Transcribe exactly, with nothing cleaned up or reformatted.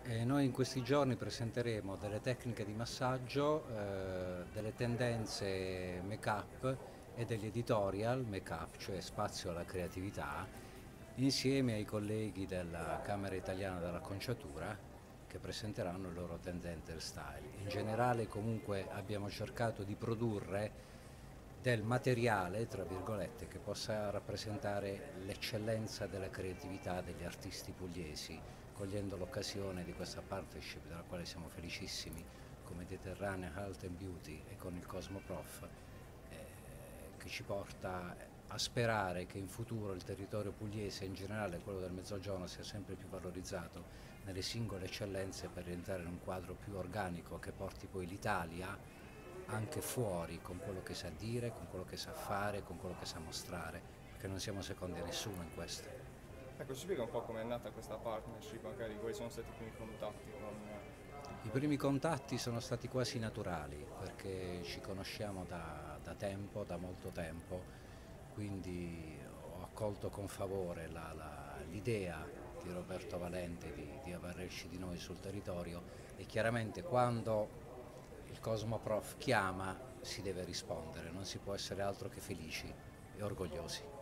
E noi in questi giorni presenteremo delle tecniche di massaggio, eh, delle tendenze make-up e degli editorial make-up, cioè spazio alla creatività, insieme ai colleghi della Camera Italiana dell'Acconciatura che presenteranno il loro tendente style. In generale comunque abbiamo cercato di produrre del materiale, tra virgolette, che possa rappresentare l'eccellenza della creatività degli artisti pugliesi, cogliendo l'occasione di questa partnership della quale siamo felicissimi con Mediterranea Health and Beauty e con il Cosmoprof, eh, che ci porta a sperare che in futuro il territorio pugliese e in generale quello del Mezzogiorno sia sempre più valorizzato nelle singole eccellenze per rientrare in un quadro più organico che porti poi l'Italia anche fuori con quello che sa dire, con quello che sa fare, con quello che sa mostrare, perché non siamo secondi a nessuno in questo. Ecco, ci spiega un po' com'è nata questa partnership, magari quali sono stati i primi contatti con... I primi contatti sono stati quasi naturali perché ci conosciamo da, da tempo, da molto tempo, quindi ho accolto con favore la- la- l'idea di Roberto Valente di, di avvalerci di noi sul territorio e chiaramente quando il Cosmoprof chiama si deve rispondere, non si può essere altro che felici e orgogliosi.